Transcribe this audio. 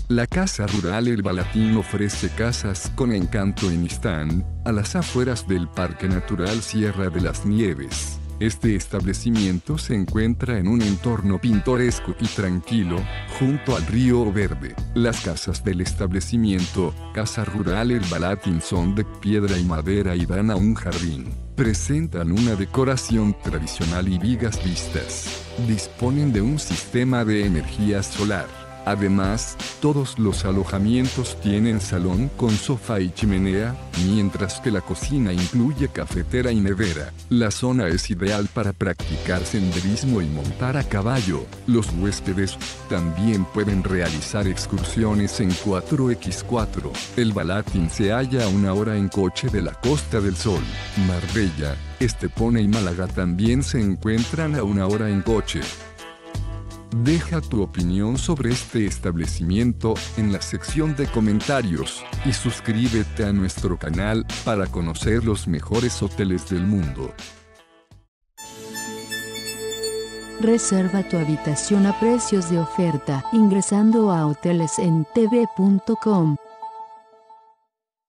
La Casa Rural El Balatín ofrece casas con encanto en Istán, a las afueras del Parque Natural Sierra de las Nieves. Este establecimiento se encuentra en un entorno pintoresco y tranquilo, junto al río Verde. Las casas del establecimiento, Casa Rural El Balatín, son de piedra y madera y dan a un jardín. Presentan una decoración tradicional y vigas vistas. Disponen de un sistema de energía solar. Además, todos los alojamientos tienen salón con sofá y chimenea, mientras que la cocina incluye cafetera y nevera. La zona es ideal para practicar senderismo y montar a caballo. Los huéspedes también pueden realizar excursiones en 4x4. El Balatín se halla a 1 hora en coche de la Costa del Sol. Marbella, Estepona y Málaga también se encuentran a 1 hora en coche. Deja tu opinión sobre este establecimiento en la sección de comentarios y suscríbete a nuestro canal para conocer los mejores hoteles del mundo. Reserva tu habitación a precios de oferta ingresando a hotelesentv.com.